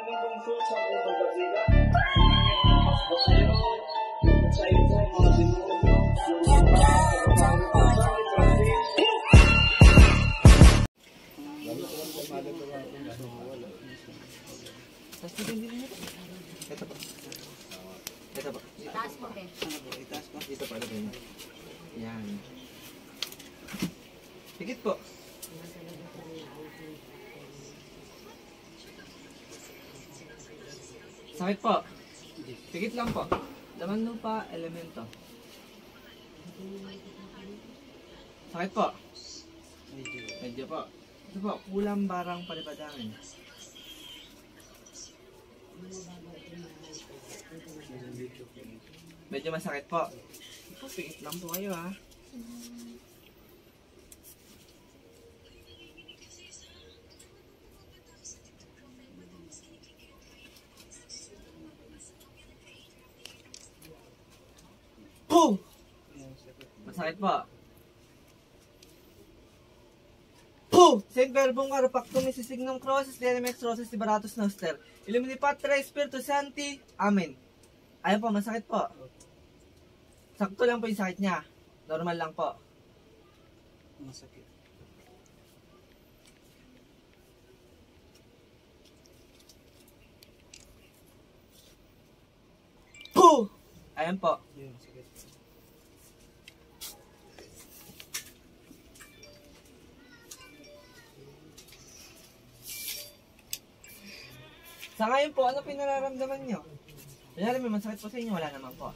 Ito po. Ito po. Itaas mo rin. Itaas po. Dito po. Yan. Higit po. Sakit po. Higit lang po. Laman lupa, elemento. Sakit po. Medyo po. Ito po, kulang barang palipadangin. Medyo masakit po. Ito, pigit lang po kayo ha. Puh! Masakit po. Puh! Saint Verbum Carpactum Isisignum Crosses Denemex Roses Liberatus Noster Illumini Patre Spiritus Sancti. Amen. Ayun po, masakit po. Sakto lang po yung sakit niya. Normal lang po. Masakit. Puh! Ayun po. Masakit. Sa ngayon po, ano pinararamdaman nyo? Kunyari may masakit po sa inyo, wala naman po.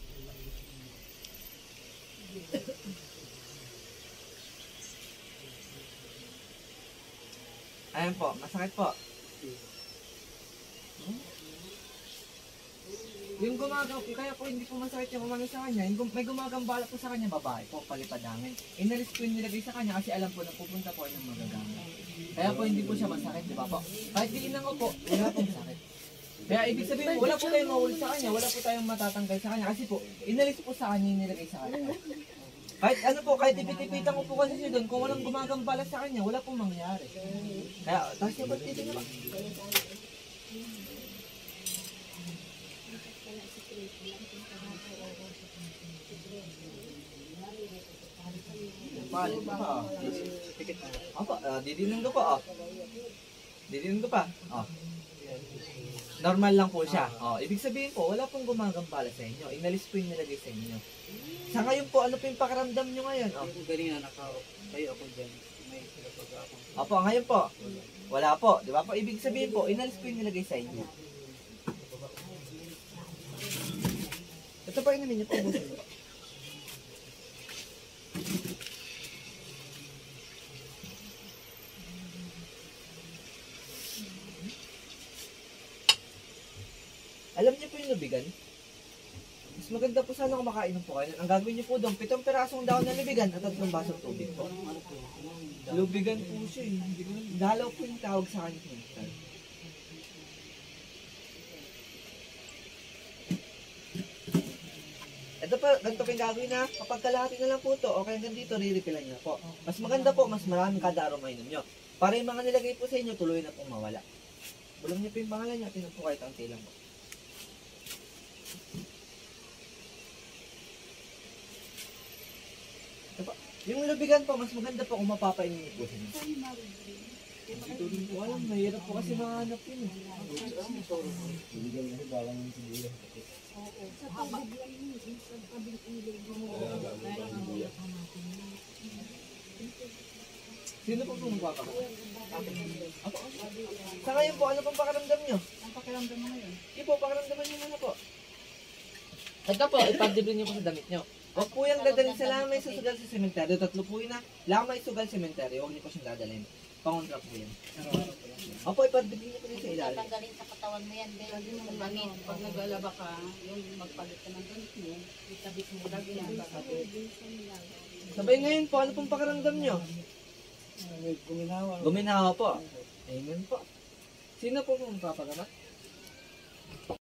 Ayan po, masakit po. Yung kaya po hindi po masakit yung umano sa kanya, yung may gumagambala po sa kanya, babae po, palipadangin. Inalis po yung nilagay sa kanya kasi alam po na pupunta po ng magagamit. Kaya po hindi po siya masakit, di ba po? Kahit diinan ko po, wala pong sakit. Kaya ibig sabihin po, wala po tayong mawul sa kanya, wala po tayong matatanggal sa kanya kasi po, inalis po sa kanya yung nilagay sa kanya. Kahit ano po, kahit ipitipitan ko po kasi siya doon, kung walang gumagambala sa kanya, wala pong mangyari. Kaya, taas niya ba't dito na ba? Palit pa. Apa, didinin ko pa. Didinin ko pa. Normal lang po siya. Ibig sabihin po, wala pong gumagambala sa inyo. Inalis po yung nilagay sa inyo. Sa ngayon po, ano po yung pakiramdam nyo ngayon? Kanina kayo ako dyan. May pinapag ako. Opo, ngayon po. Wala po. Di ba po? Ibig sabihin po, inalis po yung nilagay sa inyo. Ito pa inumin niyo po. Busin niyo po. Alam niyo po yung lubigan? Mas maganda po sana kung makainom po kayo. Ang gagawin niyo po doon, 7 pirasong daon ng lubigan at 3 basong tubig po. Lubigan po siya eh. Dalaw po yung tawag sa kanya. Ito pa, ganito po yung gagawin na. Kapag kalahati na lang po ito, okay hanggang dito, re-refillan niyo po. Mas maganda po, mas maraming kada araw mainom niyo. Para yung mga nilagay po sa inyo, tuloy na pong mawala. Bulong niyo po yung pangalan niyo, tinan po kahit ang tilang po. Yung lubigan po, mas maganda po kung mapapainin po siya. Ito rin po alam, mahirap po kasi mahanap yun eh. Lubigan kasi bawang yung siguro. Sa tubig lang yun. Sa tabing ilog mo. Sino po pong magpapaka? Sa ngayon po, ano pong pakiramdam nyo? Ang pakiramdam mo ngayon? Hindi po, pakiramdaman nyo muna po. Ito po, ipadiblin nyo po sa damit nyo. Huwag po yung dadalhin sa lamay susugal sa sementeryo. 3 po yun na. Lamay sugal sementeryo. Huwag niyo po siyang dadalhin. Pangontra po yan. Opo, ipadiblin nyo po rin sa ilalim. Tatanggalin sa katawan mo yan, Ben. Sa damit. Pag nag-alaba ka, yung magpalit ka ng damit mo, itabit mo lagi yan. Sabay ngayon po, ano pong pakiramdam nyo? Guminawa. Guminawa po. Amen po. Sino po pong magpapagamat?